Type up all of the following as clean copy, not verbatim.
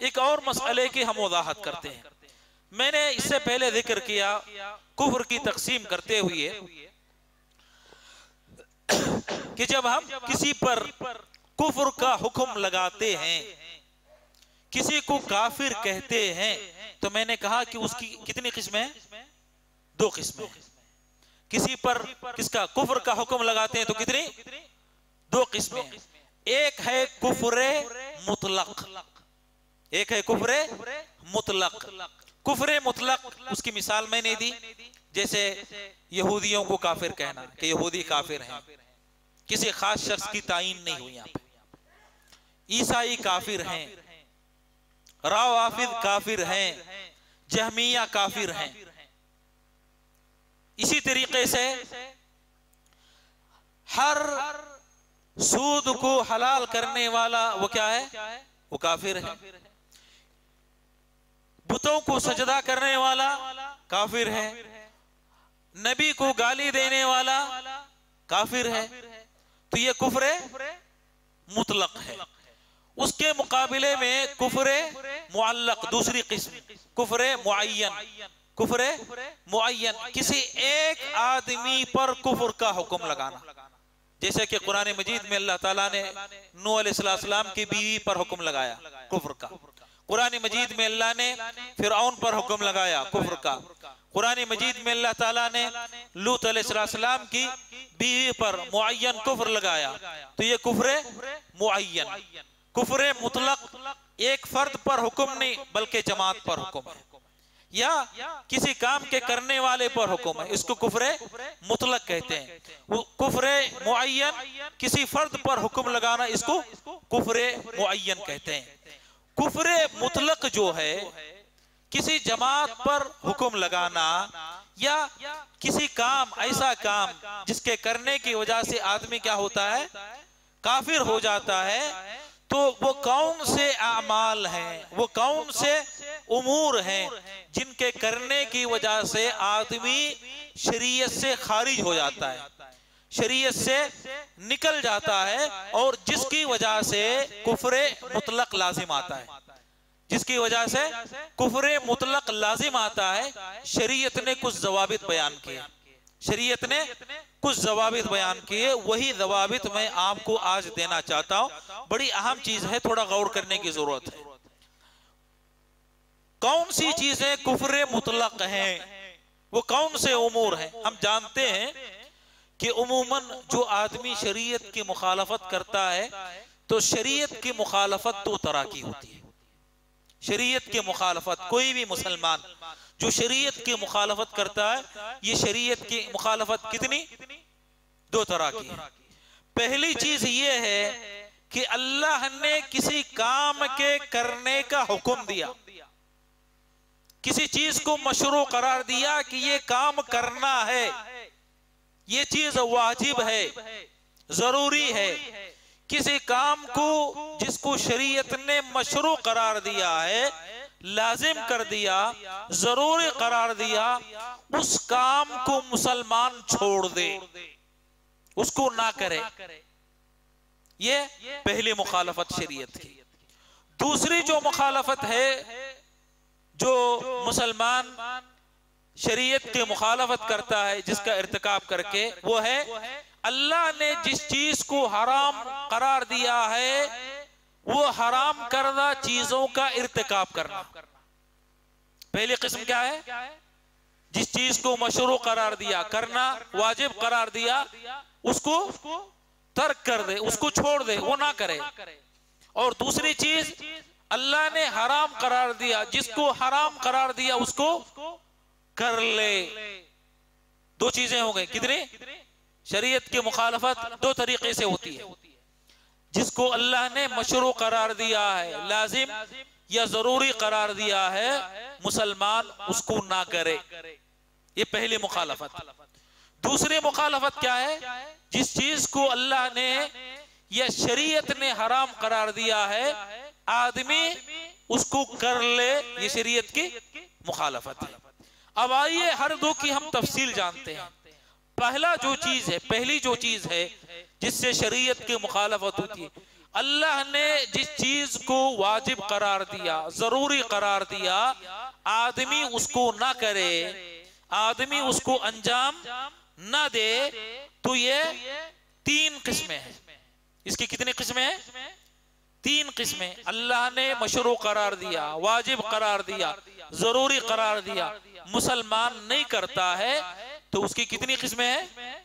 एक और मसले की हम वजाहत करते हैं। मैंने इससे पहले जिक्र किया कुफ्र की तकसीम करते हुए कि जब हम किसी पर कुफ्र का हुक्म लगाते हैं, किसी को काफिर कहते हैं, तो मैंने कहा कि उसकी कितनी किस्में हैं? 2 किस्में हैं। किसी पर किसका कुफ्र का हुक्म लगाते हैं तो कितनी? 2 किस्में। एक है कुफ्र मुतलक, एक है कुफ्र मुतलक। कुफ्र मुतलक उसकी मिसाल मैंने दी, जैसे यहूदियों को काफिर कहना कि यहूदी काफिर हैं, किसी खास शख्स की तायीन नहीं हुई यहाँ पे। ईसाई काफिर हैं, रावाफिद काफिर हैं, जहमिया काफिर हैं। इसी तरीके से हर सूद को हलाल करने वाला वो क्या है? वो काफिर है। बुतों को सजदा करने वाला काफिर है। नबी को गाली देने वाला काफिर है। तो ये कुफ्र मुतलक है। उसके मुकाबले में कुफ्र मुअल्लक दूसरी किस्म, कुफ्र मुअय्यन। कुफ्र मुअय्यन किसी एक आदमी पर कुफ्र का हुक्म लगाना, जैसे कि कुरान मजीद में अल्लाह ताला ने नूह अलैहिस्सलाम की बीवी पर हुक्म लगाया कुफ्र का। कुरान मजीद में अल्लाह ने फिरऔन पर हुक्म लगाया कुफ्र का। कुरान मजीद में अल्लाह ताला ने लूत अलैहिस्सलाम की बीवी पर मुअय्यन कुफ्र लगाया। तो ये कुफ्र मुअय्यन। कुफ्र मुतलक एक फर्द पर हुक्म नहीं बल्कि जमात पर हुक्म है, या किसी काम के करने वाले पर हुक्म है, इसको कुफ्र मुतलक कहते हैं। वो कुफ्र मुअय्यन किसी फर्द पर हुक्म लगाना, इसको कुफ्र मुअय्यन कहते हैं। कुफ्र मुतलक जो है किसी जमात पर हुक्म लगाना, या किसी काम, ऐसा काम जिसके करने की वजह से आदमी क्या होता है? काफिर हो जाता है। तो वो कौन से आमाल हैं, वो कौन से उमूर हैं जिनके करने की वजह से आदमी शरीयत से खारिज हो जाता है, शरीयत से निकल जाता है, और जिसकी वजह से कुफ्र मुतलक लाजिम आता है, जिसकी वजह से कुफ्र मुतलक लाजिम आता है। शरीयत ने कुछ जवाबित बयान किए, शरीयत ने कुछ जवाबित बयान किए। वही जवाबित मैं आपको आज देना चाहता हूं। बड़ी अहम चीज है, थोड़ा गौर करने की जरूरत है। कौन सी चीजें कुफ्र मुतलक हैं, वो कौन से उमूर हैं? हम जानते हैं कि उमूमन जो आदमी शरीयत की मुखालफत करता है, तो शरीयत की मुखालफत 2 तरह की होती है। शरीयत की मुखालफत, कोई भी मुसलमान जो शरीयत की मुखालफत करता है, ये शरीयत की मुखालफत कितनी? 2 तरह की है। पहली चीज ये है कि अल्लाह ने किसी काम के करने का हुक्म दिया, किसी चीज को मशरू करार दिया कि ये काम करना है, ये चीज वाजिब है, जरूरी है। किसी काम को जिसको शरीयत ने मशरू करार दिया है, लाजिम कर दिया, जरूरी करार दिया, उस काम को मुसलमान छोड़ दे, उसको ना करे। ये पहली मुखालफत शरीयत की। दूसरी जो मुखालफत है, जो मुसलमान शरीयत की मुखालफत करता है जिसका इर्तिकाब करके, वो है अल्लाह ने जिस चीज को हराम करार दिया है, वो हराम करदा चीजों का इर्तिकाब करना। पहली किस्म क्या है? जिस चीज को मशरू करार दिया, करना वाजिब करार दिया, उसको तर्क कर दे, उसको छोड़ दे, वो ना करे। और दूसरी चीज अल्लाह ने हराम करार दिया, जिसको हराम करार दिया उसको कर ले। 2 चीजें हो गई। कितनी? शरीयत की मुखालफत 2 तरीके से होती है। जिसको अल्लाह ने मशरू करार दिया है, लाजिम या जरूरी करार दिया है, मुसलमान उसको ना करे, ये पहली मुखालफत। दूसरी मुखालफत क्या है? जिस चीज को अल्लाह ने या शरीयत ने हराम करार दिया है, आदमी उसको कर ले, ये शरीयत की मुखालफत है। अब आइए हर 2 की हम तफसील जानते हैं। पहला जो चीज है, पहली जो चीज है जिससे शरीयत की मुखालफत होती है, अल्लाह ने जिस चीज को वाजिब करार दिया, जरूरी करार दिया, आदमी उसको ना करे, आदमी उसको अंजाम ना दे, तो ये 3 किस्में हैं। इसकी कितनी किस्में हैं? 3 किस्में। अल्लाह ने मशरू करार दिया, वाजिब करार दिया, जरूरी करार दिया, मुसलमान नहीं करता है, तो उसकी कितनी किस्में हैं?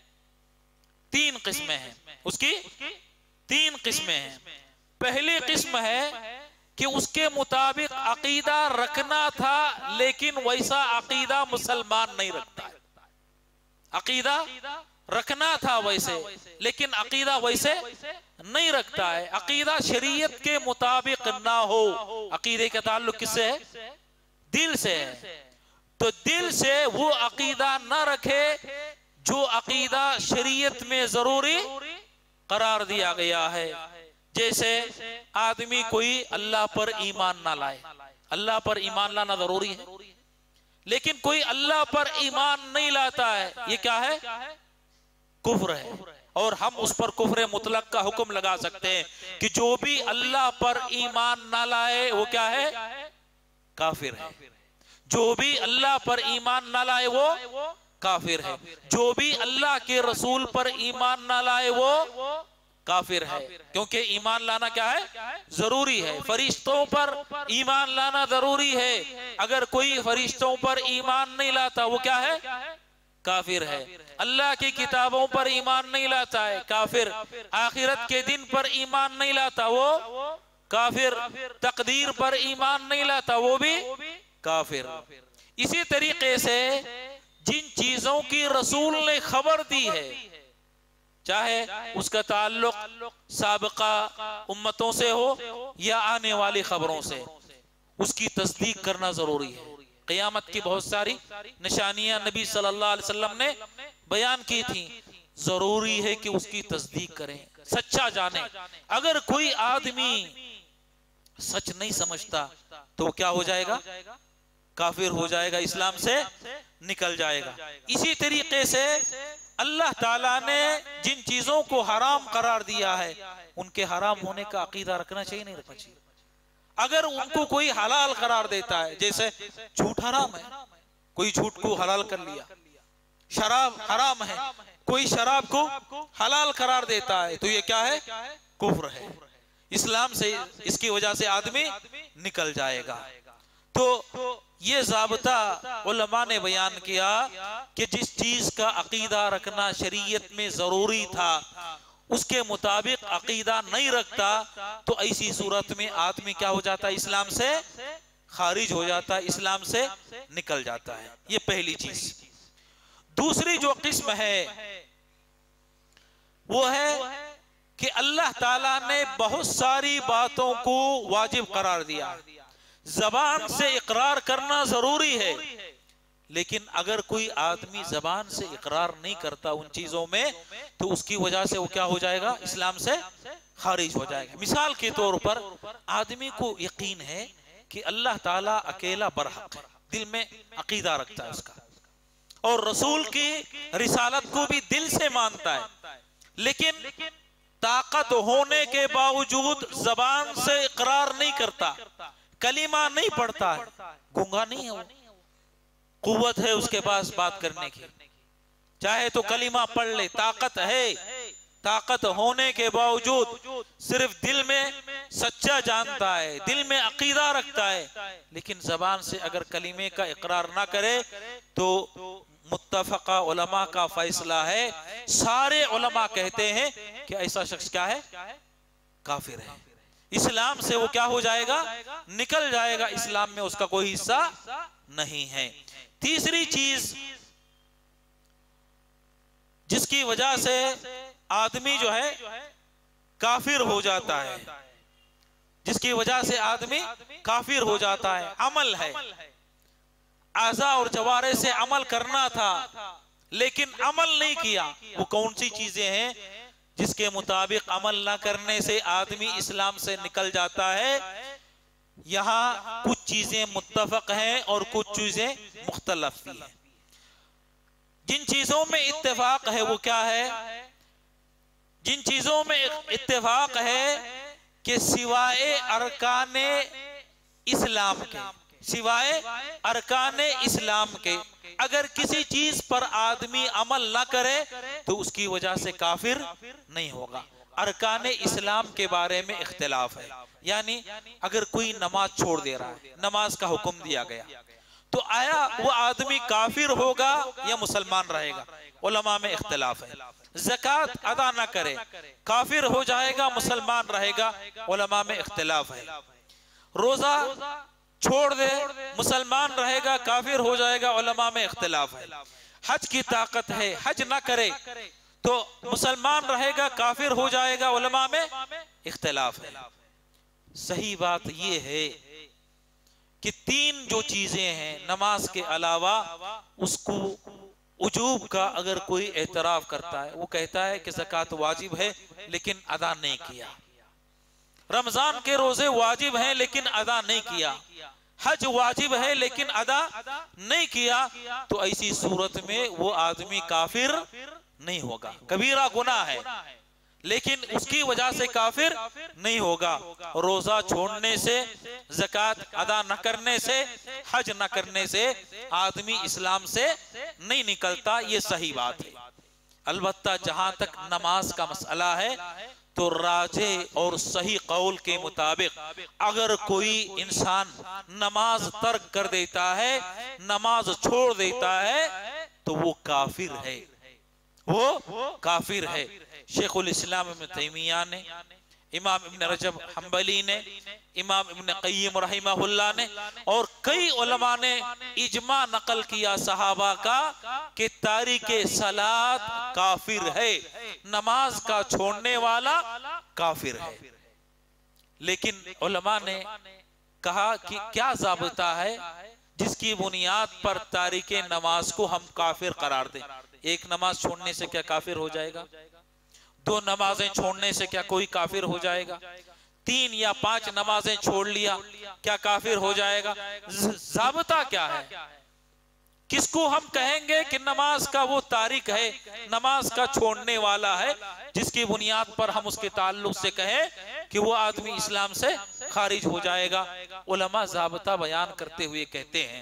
3 किस्में हैं। उसकी 3 किस्में हैं। पहली किस्म है कि उसके मुताबिक अकीदा रखना था, लेकिन वैसा अकीदा मुसलमान नहीं रखता है। अकीदा रखना था वैसे, लेकिन अकीदा वैसे नहीं रखता है। अकीदा शरीयत के मुताबिक ना हो। अकीदे का ताल्लुक किससे है? दिल से है। तो दिल से वो अकीदा ना रखे जो अकीदा शरीयत में जरूरी करार दिया गया है। जैसे आदमी कोई अल्लाह पर ईमान ना लाए। अल्लाह पर ईमान लाना जरूरी है, लेकिन कोई अल्लाह पर ईमान नहीं लाता है, ये क्या है? कुफ्र है। और हम उस पर कुफ्र मुतलक का हुक्म लगा सकते हैं कि जो भी अल्लाह पर ईमान ना लाए वो क्या है? काफिर है। जो भी अल्लाह पर ईमान ना लाए वो काफिर है। जो भी अल्लाह के रसूल पर ईमान ना लाए वो काफिर है। क्योंकि ईमान लाना क्या है? जरूरी है। फरिश्तों पर ईमान लाना जरूरी है। अगर कोई फरिश्तों पर ईमान नहीं लाता वो क्या है? काफिर है। अल्लाह की किताबों पर ईमान नहीं लाता है, काफिर। आखिरत के दिन पर ईमान नहीं लाता वो काफिर। तकदीर पर ईमान नहीं लाता वो भी काफिर। इसी तरीके से जिन चीजों की रसूल ने खबर दी है, चाहे उसका ताल्लुक साबिका उम्मतों से हो या आने वाली खबरों से, उसकी तस्दीक करना जरूरी है। क़यामत की बहुत सारी निशानियां नबी सल्लल्लाहु अलैहि वसल्लम ने बयान की थी। जरूरी है कि उसकी तस्दीक करें, सच्चा जाने। अगर कोई आदमी सच नहीं समझता तो क्या हो जाएगा? काफिर हो जाएगा, इस्लाम से निकल जाएगा। इसी तरीके से अल्लाह ताला ने जिन चीजों को हराम करार दिया है, उनके हराम होने का अकीदा रखना चाहिए, नहीं रखना चाहिए। अगर उनको कोई हलाल करार देता है, जैसे झूठ हराम है, कोई झूठ को हलाल कर लिया। शराब हराम है, कोई शराब को हलाल करार देता है, तो ये क्या है? कुफ्र है। इस्लाम से इसकी वजह से आदमी निकल जाएगा। तो ये ज़ाब्ता उलमा ने बयान किया कि जिस चीज का अकीदा रखना शरीयत में जरूरी था, उसके मुताबिक अकीदा नहीं रखता, तो ऐसी सूरत में आदमी क्या हो जाता है? इस्लाम से खारिज हो जाता है, इस्लाम से निकल जाता है। ये पहली चीज। दूसरी जो किस्म है वो है कि अल्लाह ताला ने बहुत सारी बातों को वाजिब करार दिया। जबान से इकरार करना जरूरी है, लेकिन अगर कोई आदमी जबान से इकरार नहीं करता उन चीजों में, तो उसकी वजह से वो क्या हो जाएगा? इस्लाम से खारिज हो जाएगा। मिसाल के तौर पर आदमी को यकीन है कि अल्लाह ताला अकेला बरहक है, दिल में अकीदा रखता है उसका, और रसूल की रिसालत को भी दिल से मानता है, लेकिन ताकत होने के बावजूद जबान से इकरार नहीं करता, कलीमा नहीं पढ़ता है, गूंगा नहीं है वो, कुव्वत है उसके पास बात करने की, चाहे तो कलीमा पढ़ ले, ताकत है, ताकत होने के बावजूद सिर्फ दिल में सच्चा जानता है, दिल में अकीदा रखता है, लेकिन जबान से अगर कलीमे का इकरार ना करे, तो मुत्तफका उलमा का फैसला है, सारे उलमा कहते हैं कि ऐसा शख्स क्या है? काफिर है। इस्लाम से वो क्या हो जाएगा? निकल जाएगा, इस्लाम में उसका कोई हिस्सा नहीं है। तीसरी चीज जिसकी वजह से आदमी जो है काफिर हो जाता है, जिसकी वजह से आदमी काफिर हो जाता है, अमल है। आज़ा और जवारे से अमल करना था, लेकिन अमल नहीं किया। वो कौन सी चीजें हैं जिसके मुताबिक अमल ना करने से आदमी इस्लाम से निकल जाता है? यहाँ कुछ चीजें मुत्तफक हैं और कुछ चीजें मुख्तलफ भी हैं। जिन चीजों में इत्तेफाक है वो क्या है? जिन चीजों में इत्तेफाक है कि सिवाय अरकाने इस्लाम के, सिवाय अरकाने इस्लाम के अगर किसी चीज पर आदमी अमल ना करे तो उसकी वजह से काफिर नहीं होगा। अरकाने इस्लाम के बारे में इख्तिलाफ है, यानी अगर कोई नमाज छोड़ दे रहा है, नमाज का हुक्म दिया गया, तो आया वो आदमी काफिर होगा या मुसलमान रहेगा, उलमा में इख्तिलाफ है। ज़कात अदा ना करे, काफिर हो जाएगा मुसलमान रहेगा, उलमा में इख्तिलाफ है। रोजा छोड़ दे, मुसलमान रहेगा काफिर हो जाएगा, उलमा में इख्तिलाफ है। हज की ताकत है, हज ना करे तो मुसलमान रहेगा काफिर हो जाएगा, उलमा में इख्तिलाफ है। सही बात यह है कि तीन जो चीजें हैं नमाज के अलावा, उसको उजूब का अगर कोई एतराफ करता है, वो कहता है कि ज़कात वाजिब है लेकिन अदा नहीं किया, रमजान के रोजे वाजिब हैं लेकिन अदा नहीं किया, हज वाजिब है लेकिन अदा नहीं किया, तो ऐसी सूरत में वो आदमी काफिर नहीं होगा। कबीरा गुनाह है लेकिन उसकी वजह से काफिर नहीं होगा। रोजा छोड़ने से, ज़कात अदा न करने से, हज न करने से आदमी इस्लाम से नहीं निकलता, ये सही बात है। अलबत्ता जहां तक नमाज का मसला है तो राजे और सही कौल के मुताबिक अगर कोई इंसान नमाज तर्क कर देता है, नमाज छोड़ देता है, तो वो काफिर है, वो काफिर है। शेखुल इस्लाम इब्न तैमिया ने, इमाम इब्न रजब हम्बली ने, इमाम इब्न क़य्यिम रहमहुल्लाह ने और कई उलमा ने इजमा नकल किया सहाबा का कि तारिके सलात काफिर है, नमाज का छोड़ने वाला काफिर है। लेकिन उलमा ने कहा कि क्या ज़ाबिता है जिसकी बुनियाद पर तारिके नमाज को हम काफिर करार दें। एक नमाज छोड़ने से क्या काफिर हो जाएगा? दो नमाजें छोड़ने से क्या कोई काफिर हो जाएगा? 3 या 5 नमाजें छोड़ लिया क्या काफिर हो जाएगा? ज़ाबिता क्या है? किसको हम कहेंगे कि नमाज का वो तारिक है, नमाज का छोड़ने वाला है, जिसकी बुनियाद पर हम उसके ताल्लुक से कहें कि वो आदमी इस्लाम से खारिज हो जाएगा? उलमा ज़ाबिता बयान करते हुए कहते हैं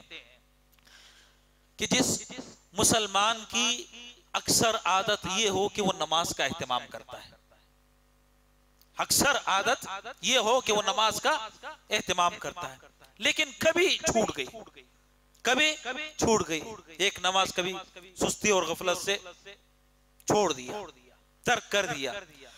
कि जिस मुसलमान की अक्सर आदत ये हो कि वो नमाज का एहतमाम करता है, अक्सर आदत ये हो कि वो नमाज का एहतमाम करता है, लेकिन कभी छूट गई, कभी छूट गई, एक नमाज कभी सुस्ती और गफलत से छोड़ दिया, तर्क कर दिया,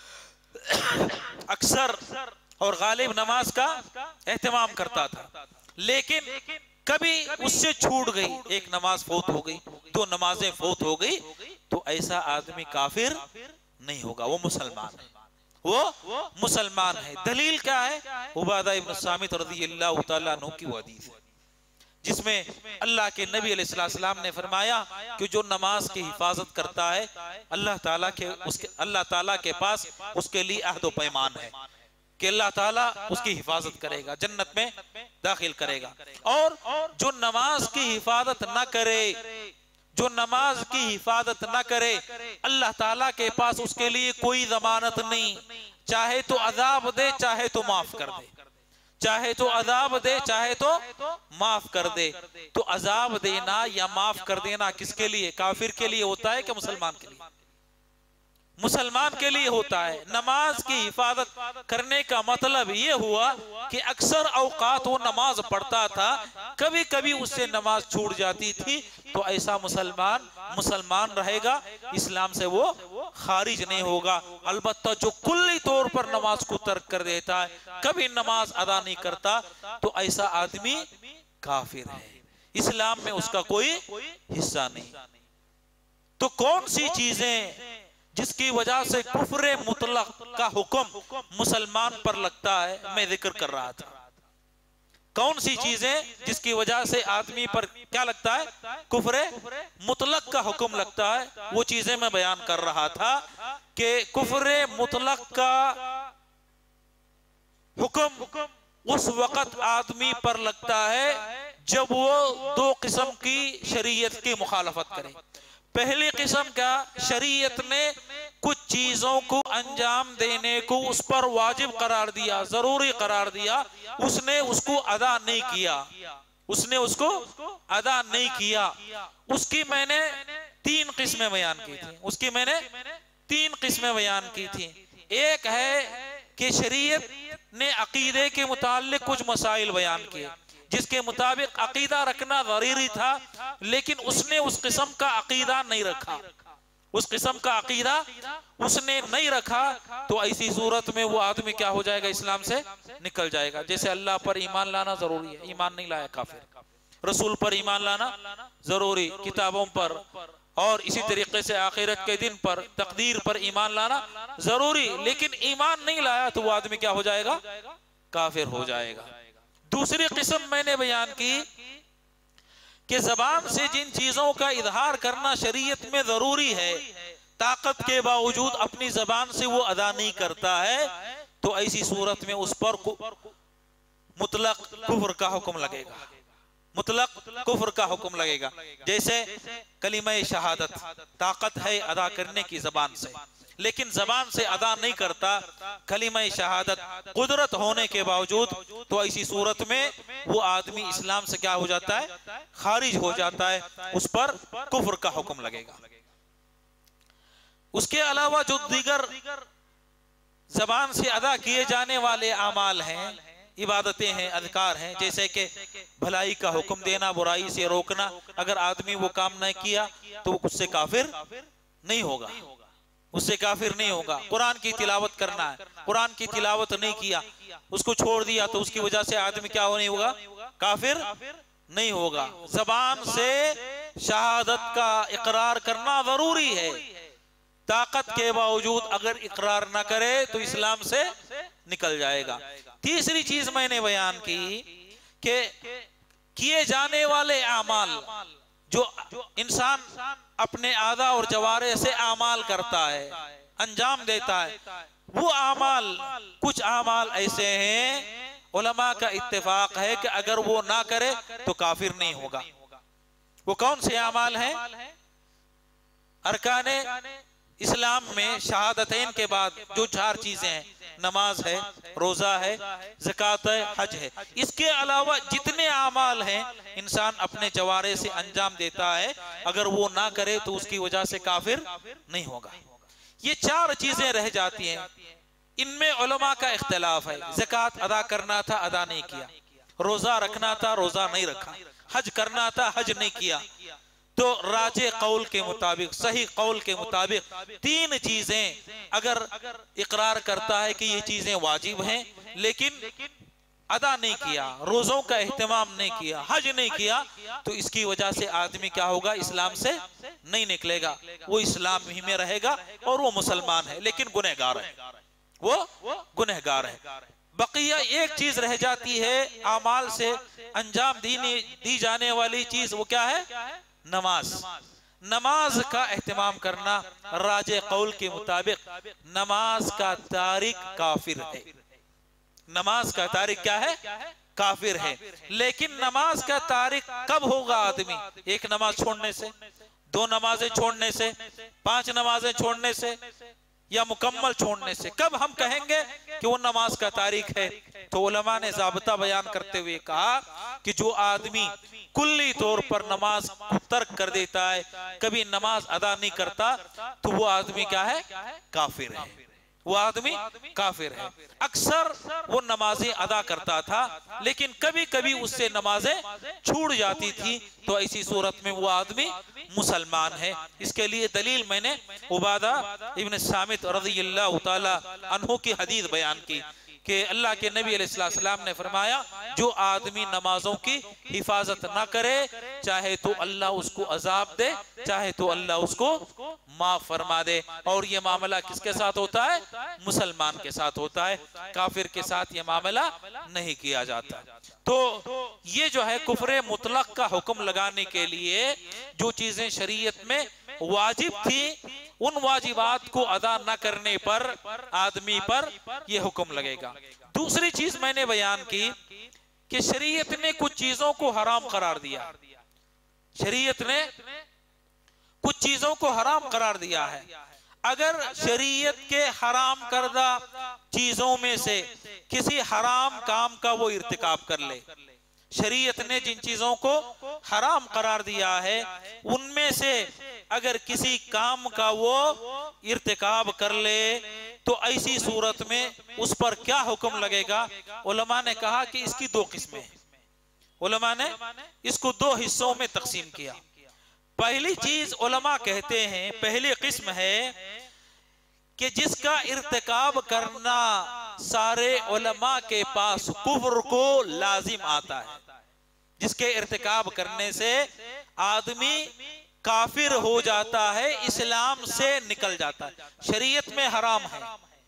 अक्सर और गालिब नमाज का एहतमाम करता था, लेकिन कभी उससे छूट गई, एक नमाज फौत हो गई, 2 नमाजें फौत हो गई, तो ऐसा आदमी काफिर नहीं होगा, वो मुसलमान है, वो मुसलमान है। दलील क्या है? उबादा इब्न सामित रज़ियल्लाहु तआला अन्हु की हदीस है जिसमें अल्लाह के नबी अलैहिस्सलाम ने फरमाया कि जो नमाज की हिफाजत करता है, अल्लाह ताला के पास उसके लिए अहद व पैमान है कि अल्लाह ताला उसकी हिफाजत करेगा, जन्नत में दाखिल करेगा। और जो नमाज की हिफाजत ना करे, जो नमाज की हिफाजत ना करे, अल्लाह ताला के पास उसके लिए कोई जमानत नहीं, चाहे तो अजाब दे चाहे तो माफ कर दे, चाहे तो अजाब दे चाहे तो माफ कर दे। तो अजाब देना या माफ कर देना किसके लिए? काफिर के लिए होता है कि मुसलमान के लिए? मुसलमान के लिए होता है। नमाज की हिफाजत करने का मतलब ये हुआ कि अक्सर औकात वो नमाज पढ़ता था, कभी कभी उससे नमाज छूट जाती थी, तो ऐसा मुसलमान रहेगा, इस्लाम से वो खारिज नहीं होगा। अलबत्ता जो कुल्ली तौर पर नमाज को तर्क कर देता है, कभी नमाज अदा नहीं करता, तो ऐसा आदमी काफिर है, इस्लाम में उसका कोई हिस्सा नहीं। तो कौन सी चीजें जिसकी वजह से कुफ्र मुतलक का हुक्म मुसलमान पर लगता है, मैं जिक्र कर रहा था। कौन सी चीजें जिसकी वजह से आदमी पर क्या लगता है? कुफ्र मुतलक का हुक्म लगता है, वो चीजें मैं बयान कर रहा था कि कुफ्र मुतलक का हुक्म उस वक्त आदमी पर लगता है जब वो 2 किस्म की शरीयत की मुखालफत करे। पहली किस्म का, शरीयत ने कुछ चीजों को अंजाम देने को उस पर वाजिब करार दिया, जरूरी करार दिया, उसने उसको अदा नहीं किया, उसने उसको अदा नहीं किया। उसकी मैंने 3 किस्में बयान की थी, उसकी मैंने 3 किस्में बयान की थी। एक है कि शरीयत ने अकीदे के मुताल्लिक कुछ मसाइल बयान किए जिसके मुताबिक अकीदा रखना जरूरी था, लेकिन उसने उस किस्म का अकीदा नहीं रखा, उस किस्म का अकीदा उसने नहीं रखा, तो ऐसी सूरत में वो आदमी क्या हो जाएगा, इस्लाम से निकल जाएगा। जैसे अल्लाह पर ईमान लाना जरूरी है, ईमान नहीं लाया काफिर। रसूल पर ईमान लाना जरूरी, किताबों पर, और इसी तरीके से आखिरत के दिन पर, तकदीर पर ईमान लाना जरूरी, लेकिन ईमान नहीं लाया तो वो आदमी क्या हो जाएगा, काफिर हो जाएगा। दूसरी किस्म मैंने बयान की कि जबान से जिन चीजों का इजहार करना शरीयत में जरूरी है, ताकत के बावजूद अपनी जबान से वो अदा नहीं करता है, तो ऐसी सूरत में उस पर मुतलक कुफ्र का हुक्म लगेगा, मुतलक कुफ्र का हुक्म लगेगा। जैसे कलिमा शहादत ताकत है अदा करने की जबान से, लेकिन जबान से अदा नहीं करता कलिमा शहादत कुदरत होने के बावजूद, तो ऐसी सूरत में वो आदमी इस्लाम से क्या हो जाता है, खारिज हो जाता है, उस पर कुफ्र का हुक्म लगेगा। उसके अलावा जो दीगर जबान से अदा किए जाने वाले आमाल हैं, इबादतें हैं, अधिकार हैं, जैसे कि भलाई का हुक्म देना, बुराई से रोकना, अगर आदमी वो काम नहीं किया तो उससे काफिर नहीं होगा, उससे काफिर नहीं होगा। कुरान की तिलावत करना है, कुरान की तिलावत नहीं किया, उसको छोड़ दिया, तो उसकी वजह से आदमी क्या नहीं होगा, काफिर नहीं होगा। जबान से शहादत का इकरार करना जरूरी है, ताकत के बावजूद अगर इकरार ना करे तो इस्लाम से निकल जाएगा। तीसरी चीज मैंने बयान की कि किए जाने वाले आमाल जो इंसान अपने आदा और जवारे से आमाल करता है, अंजाम देता है, वो आमाल, कुछ आमाल ऐसे हैं उलमा का इत्तेफाक है कि अगर वो ना करे तो काफिर नहीं होगा। वो कौन से आमाल हैं? अरकाने इस्लाम में शहादतैन के बाद जो 4 चीजें हैं, नमाज है, रोजा है, ज़कात है, हज है, इसके अलावा जितने आमाल हैं इंसान अपने जवारे से अंजाम देता है, अगर वो ना करे तो उसकी वजह से काफिर नहीं होगा। ये 4 चीजें रह जाती हैं, इनमें उलमा का इख्तिलाफ है। ज़कात अदा करना था, अदा नहीं किया, रोजा रखना था, रोजा नहीं रखा, हज करना था, हज नहीं किया, तो राजे कौल के मुताबिक, सही कौल के मुताबिक 3 चीजें अगर इकरार करता है कि ये चीजें वाजिब हैं, लेकिन अदा नहीं किया, रोजों का एहतमाम नहीं किया, हज नहीं किया, तो इसकी वजह से आदमी क्या होगा, इस्लाम से नहीं निकलेगा, वो इस्लाम ही में रहेगा और वो मुसलमान है, लेकिन गुनहगार है, वो गुनहगार है। बकिया एक चीज रह जाती है, आमाल से अंजाम दी जाने वाली चीज, वो क्या है? नमाज। नमाज का एहतमाम करना राजे कौल के मुताबिक नमाज का तारिक काफिर है, नमाज का तारिक क्या है? काफिर है। लेकिन नमाज का तारिक कब होगा आदमी? एक नमाज छोड़ने से, 2 नमाजें छोड़ने से, 5 नमाजें छोड़ने से, या मुकम्मल छोड़ने से? कब हम कहेंगे कि वो नमाज का तारीख है? तो उलमा ने ज़ाब्ता बयान करते हुए कहा कि जो आदमी कुल्ली तौर पर नमाज को तर्क कर देता है, कभी नमाज अदा नहीं करता, तो वो आदमी क्या है? काफिर है, वो आदमी काफिर है। अक्सर वो नमाजें अदा करता था, लेकिन कभी कभी उससे नमाजें छूट जाती थी, तो ऐसी सूरत में वो आदमी मुसलमान है। इसके लिए दलील मैंने उबादा इब्न सामित रज़ियल्लाहु ताला अन्हु की हदीस बयान की कि अल्लाह के नबी अलैहिस्सलाम ने फरमाया, जो आदमी नमाजों की हिफाजत ना करे, चाहे तो अल्लाह उसको अजाब दे, चाहे तो अल्लाह उसको माफ फरमा दे। और ये मामला किसके साथ होता है? मुसलमान के साथ होता है, काफिर के साथ ये मामला नहीं किया जाता। तो ये जो है कुफ्रे मुतलक का हुक्म लगाने के लिए जो चीजें शरीयत में वाजिब थी, उन वाजिबात को अदा न करने पर आदमी पर यह हुक्म लगेगा। दूसरी चीज मैंने बयान की कि शरीयत ने कुछ चीजों को हराम करार दिया, शरीयत ने कुछ चीजों को हराम करार दिया है। अगर शरीयत के हराम करदा चीजों में से किसी हराम काम का वो इर्तिकाब कर ले, शरीयत ने जिन चीजों को हराम करार दिया है उनमें से अगर किसी काम का वो इर्तिकाब कर ले तो ऐसी सूरत में उस पर क्या हुक्म लगेगा? उलमा ने कहा कि इसकी दो किस्में हैं। उलमा ने इसको दो हिस्सों में तकसीम किया। पहली चीज उलमा कहते हैं, पहली किस्म है कि जिसका इर्तिकाब करना सारे उलमा के पास कुफ्र को लाजिम आता है, जिसके इर्तिकाब करने से आदमी काफिर हो जाता है, इस्लाम से निकल जाता है। शरीयत में हराम है,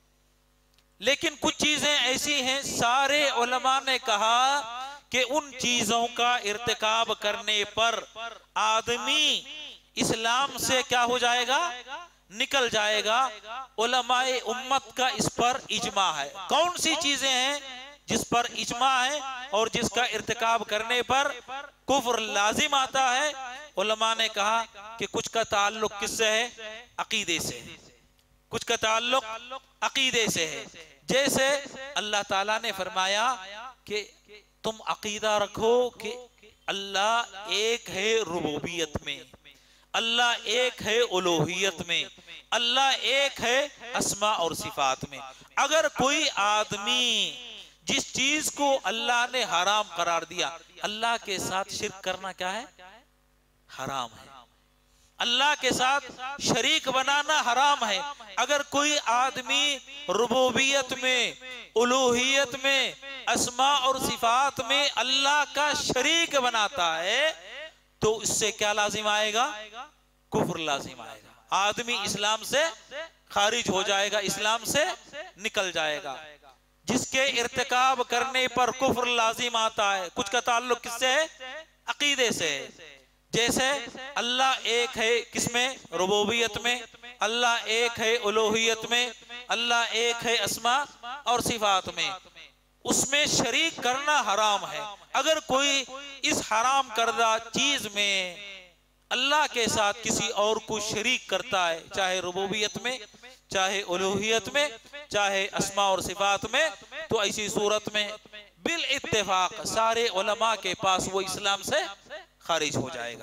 लेकिन कुछ चीजें ऐसी हैं सारे उलमा ने कहा कि उन चीजों का इर्तिकाब करने पर आदमी इस्लाम से क्या हो जाएगा? निकल जाएगा। उलमाए उम्मत का इस पर इजमा है। कौन सी चीजें हैं जिस पर इजमा है और जिसका इर्तिकाब करने पर कुफ्र लाजिम आता है? उलमा ने कहा कि कुछ का ताल्लुक किससे है? अकीदे से। कुछ का ताल्लुक अकीदे से है। जैसे अल्लाह ताला ने फरमाया कि तुम अकीदा रखो कि अल्लाह एक है रुबूबियत में, अल्लाह एक है उलूहियत में, अल्लाह एक है अस्मा और सिफात में। अगर कोई आदमी जिस चीज को अल्लाह ने हराम करार दिया, अल्लाह के साथ शिर्क करना क्या है? हराम है। अल्लाह के साथ शरीक बनाना हराम है। अगर कोई आदमी रुबूबियत में, उलूहियत में, अस्मा और सिफात में अल्लाह का शरीक बनाता है तो इससे क्या लाजिम आएगा? कुफ्र लाजिम आएगा। आदमी इस्लाम से खारिज हो जाएगा, इस्लाम से निकल जाएगा। जिसके इर्तिकाब करने पर कुफ्र लाजिम आता है, कुछ का ताल्लुक किससे है? अकीदे से है। जैसे अल्लाह एक है किसमें? रुबूबियत में, अल्लाह एक है उलूहियत में, अल्लाह एक है अस्मा और सिफात में, उसमें शरीक करना हराम है। अगर कोई इस हराम करदा चीज में अल्लाह के साथ किसी और को शरीक करता है, चाहे रुबूबियत में, चाहे उलूहियत में, चाहे अस्मा और सिफात में, तो ऐसी सूरत में बिल इत्तेफाक सारे उलमा के पास वो इस्लाम से खारिज हो जाएगा।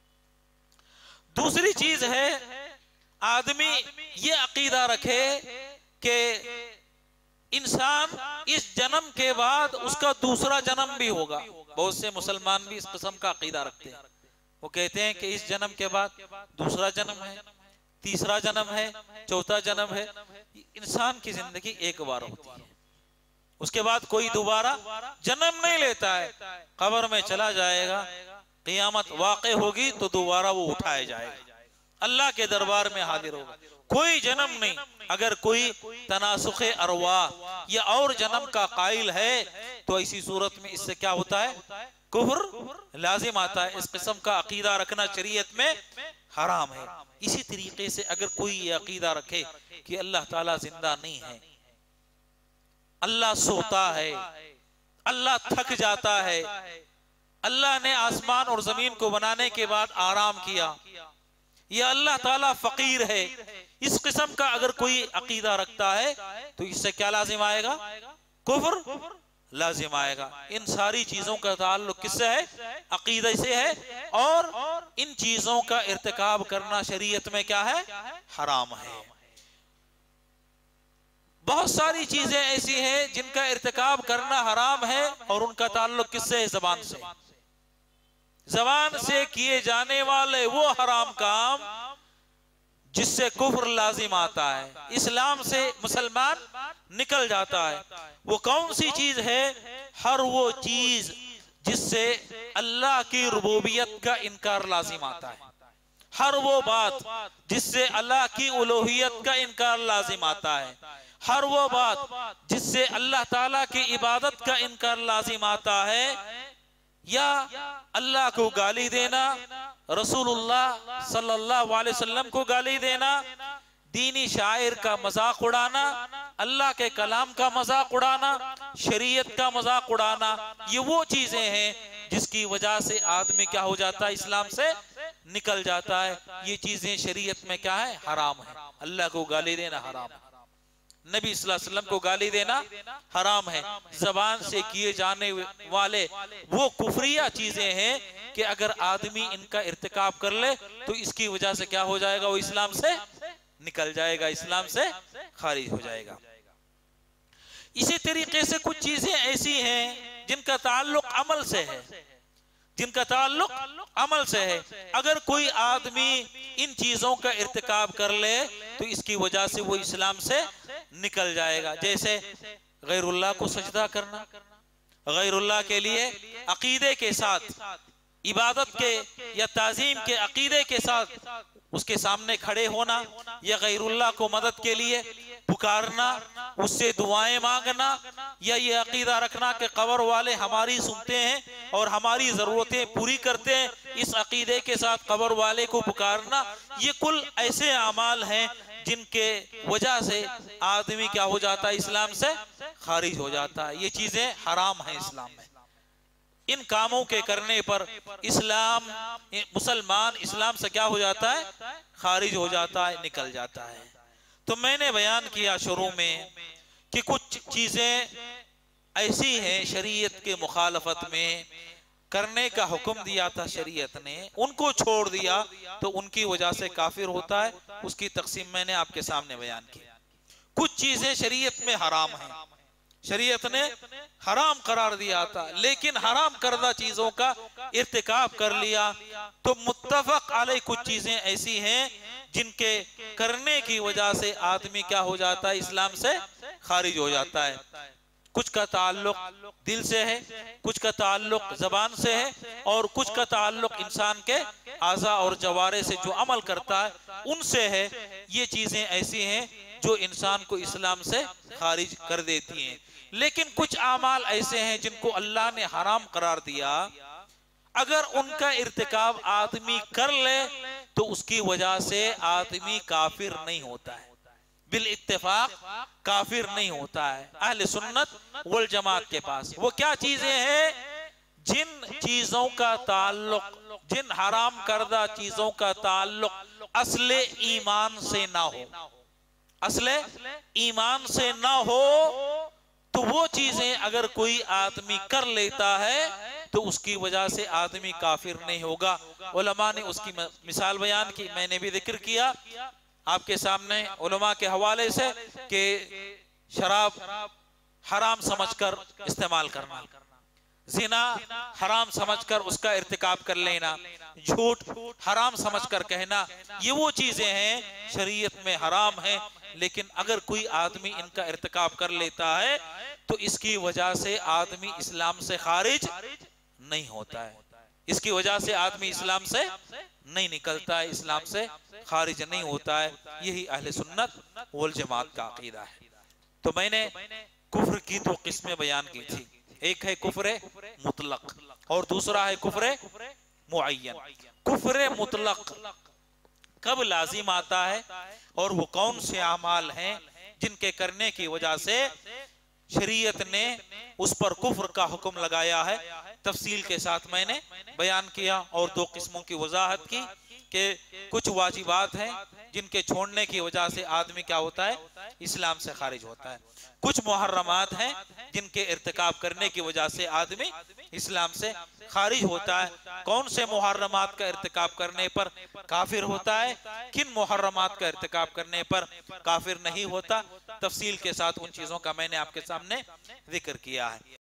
दूसरी चीज है आदमी ये अकीदा रखे कि इंसान इस जन्म के बाद उसका दूसरा जन्म भी होगा। बहुत से मुसलमान भी इस किस्म का अकीदा रखते हैं। वो कहते हैं कि इस जन्म के बाद दूसरा जन्म है, तीसरा जन्म है, चौथा जन्म है। इंसान की जिंदगी एक बार होती है, उसके बाद कोई दोबारा जन्म नहीं लेता है। कब्र में चला जाएगा, क़ियामत वाक़े होगी तो दोबारा वो उठाया जाएगा, अल्लाह के दरबार में हाजिर होगा। कोई जन्म नहीं। अगर कोई तनासुखे अरवाह या और जन्म का कायल है तो ऐसी सूरत में इससे क्या होता है? कुफ्र लाजिम आता है। इस किस्म का अकीदा रखना शरीयत में हराम है। इसी तरीके से अगर कोई ये अकीदा रखे कि अल्लाह ताला जिंदा नहीं है, अल्लाह सोता है, अल्लाह थक जाता है, अल्लाह ने आसमान और जमीन को बनाने के बाद आराम किया, या अल्लाह ताला फकीर है, इस किस्म का अगर कोई अकीदा रखता है तो इससे क्या लाजिम आएगा? कुफ्र लाजिम आएगा। इन सारी चीजों का ताल्लुक किससे है? अकीदे से है। और इन चीजों का इर्तिकाब करना शरीयत में क्या है? हराम है। बहुत सारी चीजें ऐसी हैं जिनका इर्तिकाब करना हराम है और उनका ताल्लुक किससे है? जबान से। जबान से किए जाने वाले वो हराम काम जिससे कुफ्र लाजिम आता है, इस्लाम से मुसलमान निकल जाता है। वो कौन सी चीज है? हर वो चीज जिससे अल्लाह की रुबूबियत का इनकार लाजिम आता है, हर वो बात जिससे अल्लाह की उलूहियत का इनकार लाजिम आता है, हर वो बात जिससे अल्लाह ताला की इबादत का इनकार लाजिम आता है, या अल्लाह को गाली देना, रसूलुल्लाह सल्लल्लाहु अलैहि वसल्लम को गाली देना, दीनी शायर का मजाक उड़ाना, अल्लाह के कलाम का मजाक उड़ाना, शरीयत का मजाक उड़ाना, ये वो चीजें हैं जिसकी वजह से आदमी क्या हो जाता है? इस्लाम से निकल जाता है। ये चीजें शरीयत में क्या है? हराम है। अल्लाह को गाली देना हराम है, नबी सल्लल्लाहु अलैहि वसल्लम को गाली देना हराम है। जबान से किए जाने वाले वो कुफरिया चीजें हैं कि अगर आदमी इनका इर्तिकाब कर ले तो इसकी वजह से क्या हो जाएगा? वो इस्लाम से निकल जाएगा, इस्लाम से खारिज हो जाएगा। इसी तरीके से कुछ चीजें ऐसी हैं जिनका ताल्लुक अमल से है, जिनका ताल्लुक अमल से है। अगर कोई आदमी इन चीजों का इर्तिकाब कर ले तो इसकी वजह से वो इस्लाम से निकल जाएगा। जैसे गैरुल्लाह को सजदा करना, गैरुल्लाह के लिए अकीदे के साथ, इबादत के या ताजीम के अकीदे के साथ उसके सामने खड़े होना, या गैरुल्लाह को मदद के लिए पुकारना, उससे दुआएं मांगना, या ये अकीदा रखना कि कब्र वाले हमारी सुनते हैं और हमारी जरूरतें पूरी करते हैं, इस अकीदे के साथ कब्र वाले को पुकारना, ये कुल ऐसे अमाल हैं जिनके वजह से आदमी क्या हो जाता है? इस्लाम से खारिज हो जाता है। ये चीजें हराम हैं इस्लाम में। इन कामों के करने पर इस्लाम, मुसलमान इस्लाम से क्या हो जाता है? खारिज हो जाता है, निकल जाता है। तो मैंने बयान किया शुरू में कि कुछ चीजें ऐसी हैं शरीयत के मुखालफत में करने का हुक्म दिया था शरीयत ने, उनको छोड़ दिया तो उनकी वजह से काफिर होता है। उसकी तकसीम मैंने आपके सामने बयान की। कुछ चीजें शरीयत में हराम हैं, शरीयत ने हराम करार दिया था, लेकिन हराम करदा चीजों का इर्तिकाब कर लिया तो मुत्तफक अलैह कुछ चीजें ऐसी हैं जिनके करने की वजह से आदमी क्या हो जाता है? इस्लाम से खारिज हो जाता है। कुछ का ताल्लुक दिल से है, कुछ का ताल्लुक जबान से है, और कुछ का ताल्लुक इंसान के आज़ा और जवारे से जो अमल करता है उनसे है। ये चीजें ऐसी हैं जो इंसान को इस्लाम से खारिज कर देती हैं। लेकिन कुछ आमाल ऐसे हैं जिनको अल्लाह ने हराम करार दिया, अगर उनका इर्तिकाब आदमी कर ले तो उसकी वजह से आदमी काफिर नहीं होता है, बिल इत्तेफाक काफिर नहीं होता है। अहले सुन्नत वल जमात के पास वो क्या चीजें हैं? जिन चीजों का ताल्लुक, जिन हराम करदा चीजों का ताल्लुक असले ईमान से ना हो, असले ईमान से ना हो, तो वो चीजें अगर कोई आदमी कर लेता है तो उसकी वजह से आदमी काफिर नहीं होगा। उलमा ने उसकी मिसाल बयान की, मैंने भी जिक्र किया आपके सामने उलमा के हवाले से कि शराब हराम समझकर इस्तेमाल करना, जिना हराम समझकर उसका इर्तिकाब कर लेना, झूठ हराम समझकर कहना, ये वो चीजें हैं शरीयत में हराम है। लेकिन अगर कोई आदमी इनका इर्तिकाब कर लेता है तो इसकी वजह से आदमी इस्लाम से खारिज नहीं होता है, इसकी वजह से आदमी इस्लाम से नहीं निकलता है, इस्लाम से खारिज नहीं होता है। यही अहले सुन्नत वल जमात का अकीदा है। तो मैंने कुफ्र की दो किस्में बयान की थी, एक है कुफ्र मुतलक और दूसरा है कुफ्र मुअय्यन। कुफ्र मुतलक कब लाजिम आता है और वो कौन से अमाल हैं जिनके करने की वजह से शरीयत ने उस पर कुफ्र का हुक्म लगाया है, तफसील के साथ मैंने बयान किया और दो किस्मों की वजाहत की कि कुछ वाजिबात हैं जिनके छोड़ने की वजह से आदमी क्या होता है? इस्लाम से खारिज होता है। कुछ मुहर्रमात हैं जिनके इर्तिकाब करने की वजह से आदमी इस्लाम से खारिज होता है। कौन से मुहर्रमात का इर्तिकाब करने पर काफिर होता है, किन मुहर्रमात का इर्तिकाब करने पर काफिर नहीं होता, तफसील के साथ उन चीजों का मैंने आपके सामने जिक्र किया है।